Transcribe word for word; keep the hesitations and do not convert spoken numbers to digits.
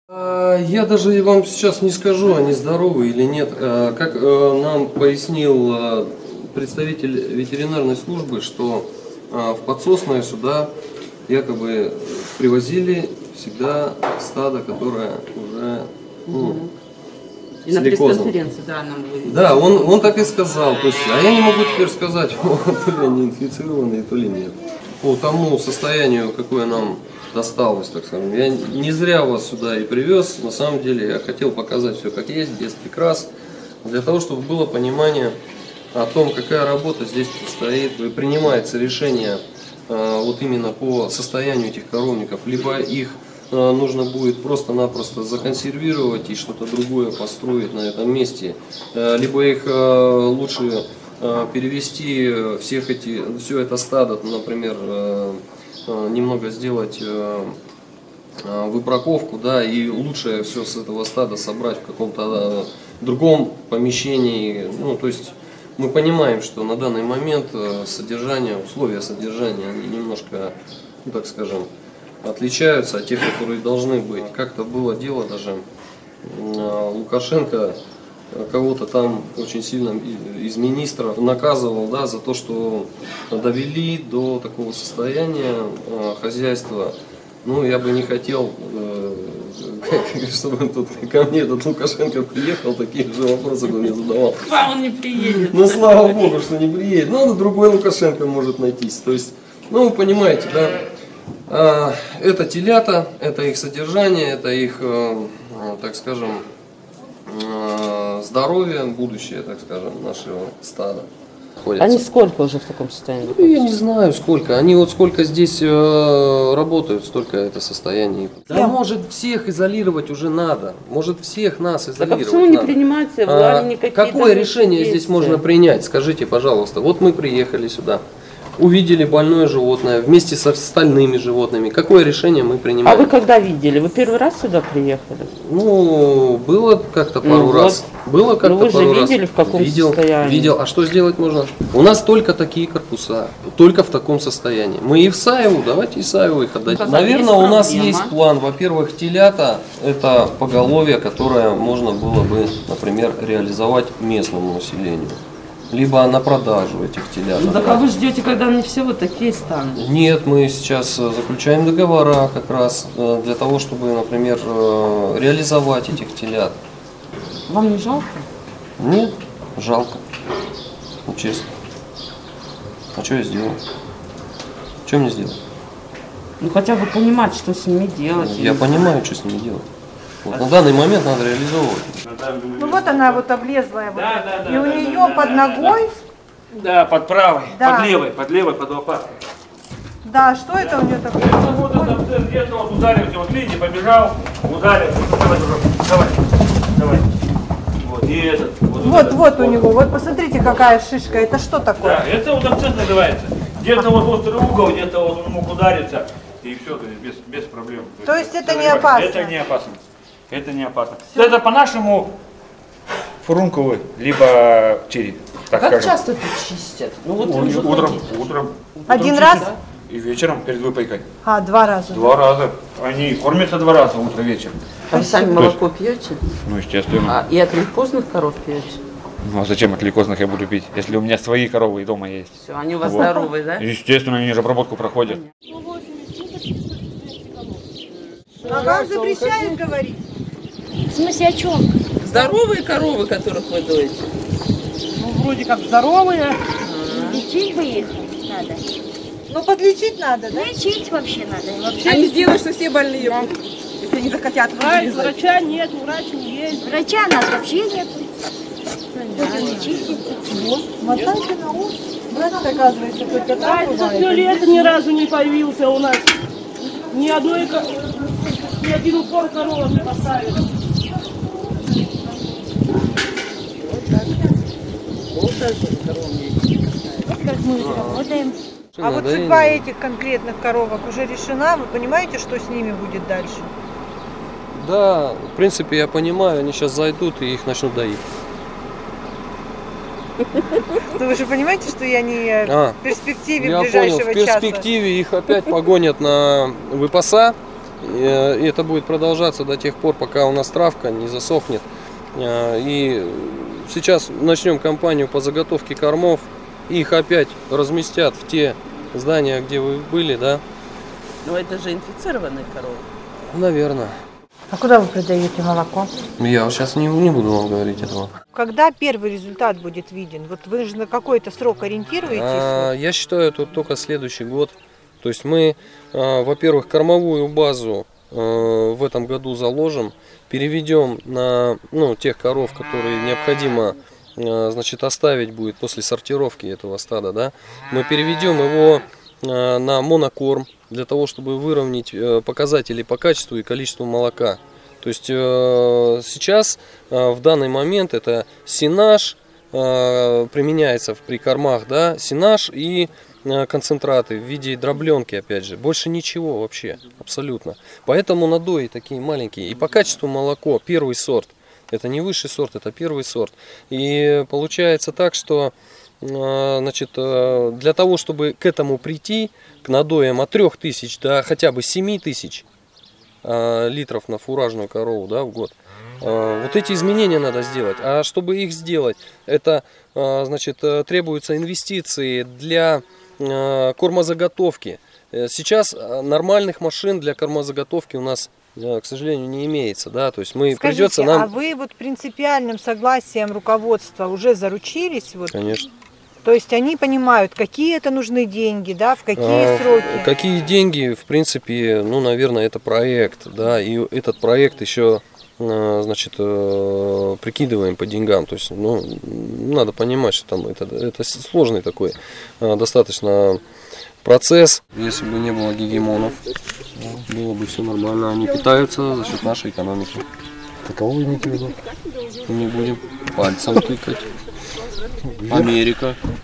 Я даже вам сейчас не скажу, они здоровы или нет. Как нам пояснил представитель ветеринарной службы, что в подсосное сюда якобы привозили всегда стадо, которое уже ну, и на пресс-конференции, да, нам говорили. Да, он, он так и сказал. То есть, а я не могу теперь сказать, то ли они инфицированные, то ли нет. По тому состоянию, какое нам досталось, так скажем. Я не зря вас сюда и привез. На самом деле я хотел показать все как есть, без прикрас, для того, чтобы было понимание о том, какая работа здесь предстоит. И принимается решение э, вот именно по состоянию этих коровников, либо их э, нужно будет просто-напросто законсервировать и что-то другое построить на этом месте, э, либо их э, лучше э, перевести всех эти, все это стадо, например, э, немного сделать э, выбраковку, да, и лучше все с этого стада собрать в каком-то другом помещении. Ну, то есть мы понимаем, что на данный момент содержание, условия содержания, они немножко, ну, так скажем, отличаются от тех, которые должны быть. Как-то было дело даже, Лукашенко кого-то там очень сильно из министров наказывал, да, за то, что довели до такого состояния э, хозяйства. Ну, я бы не хотел, э, чтобы тут ко мне этот Лукашенко приехал, такие же вопросы бы мне задавал. А он не приедет. Ну, слава богу, что не приедет. Ну, другой Лукашенко может найтись. То есть, ну, вы понимаете, да, э, это телята, это их содержание, это их, э, так скажем, здоровье, будущее, так скажем, нашего стада. Они сколько уже в таком состоянии? Ну, я не знаю сколько. Они вот сколько здесь э, работают, столько это состояние. Да, может всех изолировать уже надо. Может всех нас изолировать. Так а почему не принимается власть никакие? Какое решение здесь можно принять? Скажите, пожалуйста. Вот мы приехали сюда. Увидели больное животное вместе со остальными животными. Какое решение мы принимаем? А вы когда видели? Вы первый раз сюда приехали? Ну, было как-то пару ну, раз. Вот. Было как-то ну, вы пару же раз. видели, в каком видел, состоянии? Видел. А что сделать можно? У нас только такие корпуса. Только в таком состоянии. Мы Исаеву, давайте Исаеву их отдать. Ну, наверное, у нас проблема. есть план. Во-первых, телята – это поголовье, которое можно было бы, например, реализовать местному населению. Либо на продажу этих телят. Ну, так а вы ждете, когда они все вот такие станут? Нет, мы сейчас заключаем договора как раз для того, чтобы, например, реализовать этих телят. Вам не жалко? Нет, жалко. Ну, честно. А что я сделал? Что мне сделать? Ну хотя бы понимать, что с ними делать. Я понимаю, что с ними делать. Вот на данный момент надо реализовывать. Ну вот она вот облезлая, вот, да, да, и да, у да, нее да, под да, ногой. Да, под правой, Да. под левой, под левой, под лопаткой. Да, что это у нее такое? Это вот это, где-то вот ударился, вот видите, побежал, ударил. Давай, давай, давай. Вот, и этот. Вот, Вот, этот, вот у него, вот посмотрите, какая шишка, это что такое? Да, это вот акцент называется. Где-то вот острый угол, где-то вот он мог удариться, и все, то есть без, без проблем. То есть это все не опасно? Это не опасно. Это не опасно. Это по-нашему фурункулы, либо черри. Так Как скажем. часто тут чистят? Ну вот Ой, вы же утром, ходите. утром. Один Утром раз? чистят. И вечером перед выпайкой. А, два раза. Два раза. Они кормятся два раза, утро, вечер. А вы сами молоко пьете? Ну, естественно. А, и от лейкозных коров пьете? Ну, а зачем от лейкозных я буду пить, если у меня свои коровы и дома есть? Все, они у вас Вот. здоровые, да? Естественно, они же обработку проходят. А вам запрещают говорить? В смысле, о чем? Здоровые коровы, которых вы доите? Ну, вроде как здоровые. Лечить бы их надо. Ну, подлечить надо, да? Лечить вообще надо. Вообще А не сделаешь, что все больные Да. будут, если они захотят А, вылезать. врача нет, врач не есть. Врача у нас вообще нет. Будем лечить. Мотайте на ус. Врач, оказывается, только там А, за бывает. все лето ни разу не появился у нас. Ни одной, ко- ни один упор корова не поставили. Вот как мы работаем. А вот судьба этих конкретных коровок уже решена? Вы понимаете, что с ними будет дальше? Да, в принципе, я понимаю, они сейчас зайдут и их начнут доить. Ну вы же понимаете, что я не А, в перспективе Я понял, ближайшего в перспективе их опять погонят на выпаса, И это будет продолжаться до тех пор, пока у нас травка не засохнет. И сейчас начнем кампанию по заготовке кормов. Их опять разместят в те здания, где вы были, да? Но это же инфицированные коровы. Наверное. А куда вы продаете молоко? Я сейчас не, не буду вам говорить этого. Когда первый результат будет виден? Вот вы же на какой-то срок ориентируетесь? А, я считаю, это только следующий год. То есть мы, а, во-первых, кормовую базу а, в этом году заложим, переведем на ну, тех коров, которые необходимо а, значит, оставить будет после сортировки этого стада. Да? Мы переведем его а, на монокорм для того, чтобы выровнять а, показатели по качеству и количеству молока. То есть а, сейчас, а, в данный момент, это сенаж а, применяется при кормах, да, сенаж и концентраты в виде дробленки, опять же, больше ничего вообще, абсолютно. Поэтому надои такие маленькие. И по качеству молоко первый сорт, это не высший сорт, это первый сорт. И получается так, что значит, для того, чтобы к этому прийти, к надоям от трёх тысяч до хотя бы семи тысяч литров на фуражную корову, да, в год, вот эти изменения надо сделать. А чтобы их сделать, это значит, требуются инвестиции для кормозаготовки. Сейчас нормальных машин для кормозаготовки у нас, к сожалению, не имеется, да, то есть мы Скажите, придется нам. А вы вот принципиальным согласием руководства уже заручились? Вот? Конечно. То есть они понимают, какие это нужны деньги, да, в какие А, сроки? Какие деньги, в принципе, ну, наверное, это проект, да, и этот проект еще, значит, прикидываем по деньгам, то есть, ну, надо понимать, что там это, это сложный такой достаточно процесс. Если бы не было гегемонов, было бы все нормально, они питаются за счет нашей экономики. Какого вы имеете в виду? Не будем пальцем тыкать. Америка.